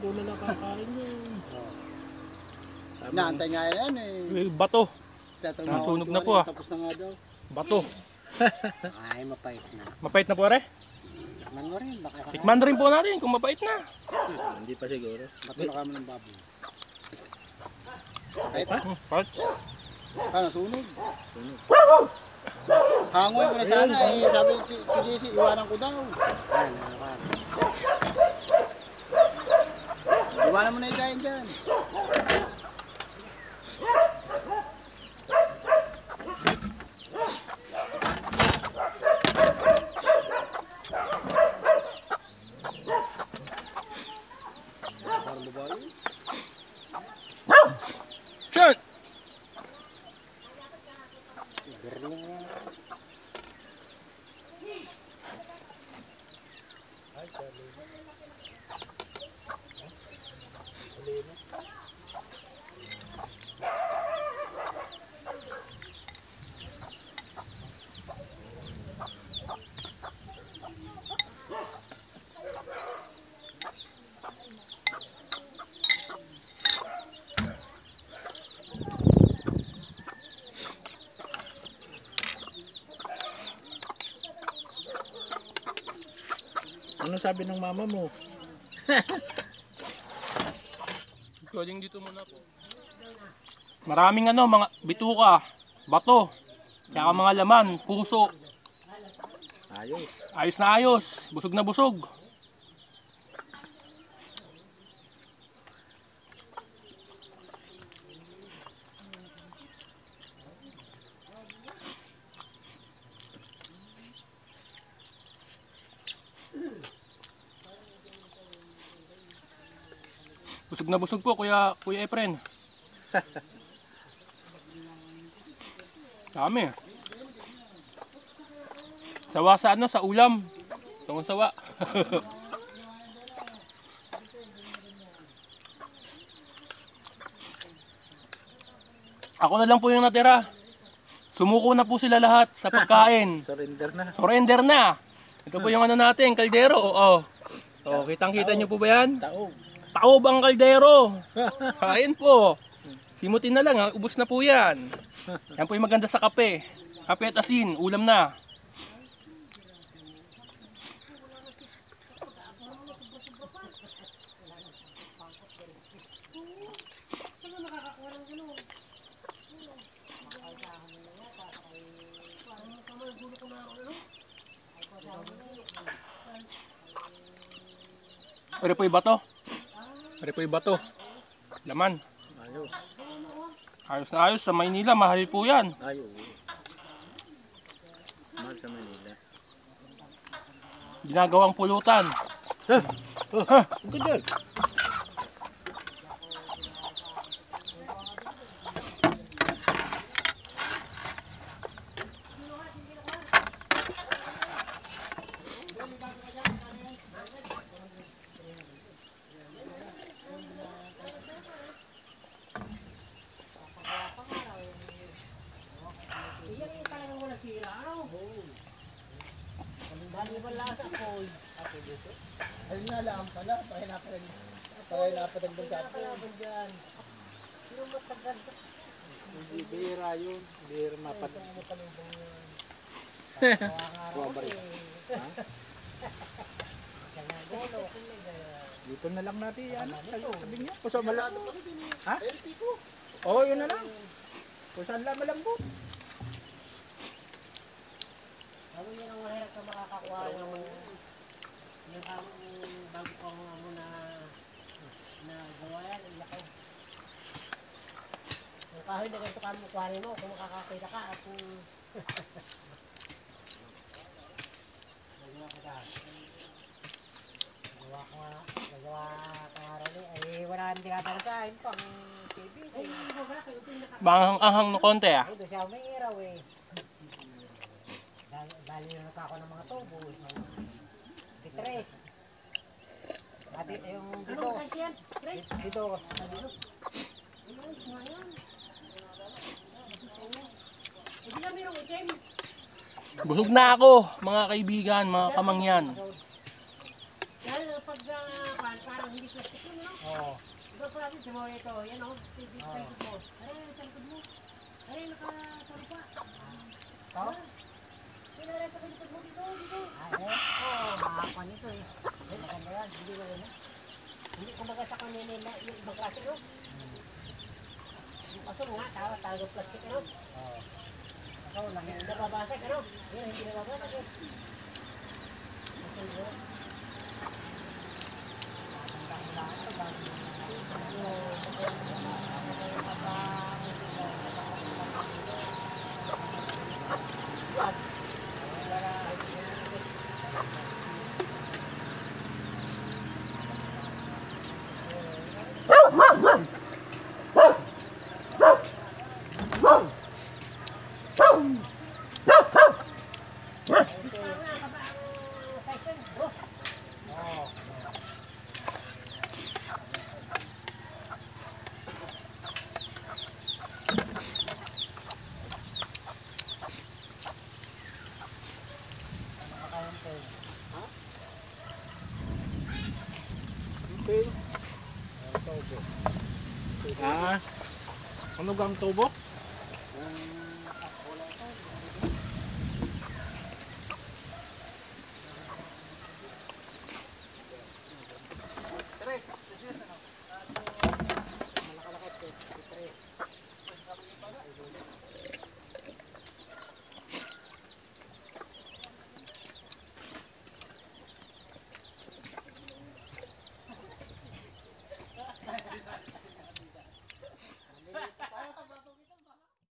po na nakakain yun. Inaantay nga yan eh. Bato. Nasunog na po ah. Tapos na nga daw. Bato. Ay, mapait na. Mapait na po are? Tikman mo rin. Baka Tikman rin po natin kung mapait na. Hindi pa siguro. bato na kami ng baboy. Mapait pa? Pait. Paano, sunog? Hangoy mo na sana eh. Sabi ni Jesse, iwanan ko daw. Iwanan mo na ikain dyan. Shit! Ano sabi ng mama mo? Galing dito muna po. Maraming mga bituka, bato, kaya mga laman, puso. Ayos. Ayos na ayos, busog na busog. Busog na busog po, Kuya Efren. Dami. Sawa sa sa ulam. Tungkol sawa. Ako na lang po yung natira. Sumuko na po sila lahat sa pagkain. Surrender na. Surrender na. Ito po yung natin, kaldero. Oo. So, kitang-kita nyo po ba yan? Taog. Taob ang kaldero. Kain po. Simutin na lang, ubos na po yan. Yan po yung maganda sa kape. Kape at asin, ulam na. Pwede po yung bato. Pwede po yung bato. Laman. Ayos. Ayos na ayos. Sa Maynila, mahal po yan. Ayos. Mahal sa Manila. Ginagawang pulutan. Ang ganda. Ayun nga lang pala. Pahay napatagdag sa akin. Hindi bihira yun. Bihira mapatagdag. Dito na lang natin yan. Sabi niya, pusa malambot. Ha? Oo, yun na lang. Pusa malambot. Sabi niya nang mahirap ka makakakuha yung bago ko mo na gawa yan, ang laki. Yung kahoy na ganito ka mo kuhanin mo kung makakakita ka at nagawa ka nga rin ay wala hindi ka talaga yun pang TV. Anghang no konti ah. Ito siya may iraw eh. Dali na ako ng mga tubo. Tres. Ate, yung dito. Dito. Busog na ako, mga kaibigan, mga kamangyan. Dahil pag parang hindi plastic yun no? Oo. Ito po natin, simo ito. Yan o, sa likod mo. Ay, sa likod mo. Ay, nakasalupa. Ito? Pinara sa likod mo dito, dito. Ay, makakuha nito eh. Ay, maganda yan. Hindi ba yun? Hindi kumbaga sa kanina yung ibang klase, no? Yung aso nga, tawag plastic, no? Oo. Aso lang yan. Nababasag, ano? Yan, hindi nababasag eh. Aso yun. Ah, ano gang tubo?